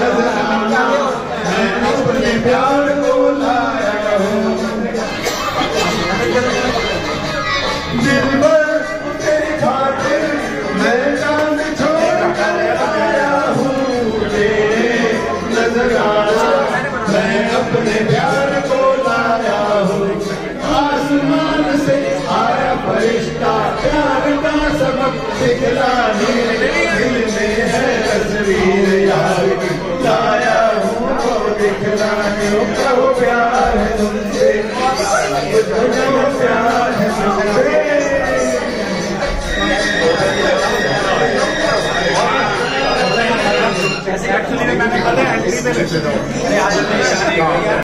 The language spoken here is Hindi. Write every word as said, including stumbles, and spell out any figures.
नजराना मैं अपने प्यार को लाया हूँ। दिलबर तेरी खातिर मैं चांद छोड़ कर आया हूँ। तेरे नजराना मैं अपने प्यार को लाया हूँ। आसमान से आया फरिश्ता प्यार का सबक दिखलाने, दिल में है तस्वीर यार की लाया हूँ वो दिखलाने। कहो प्यार है तुमसे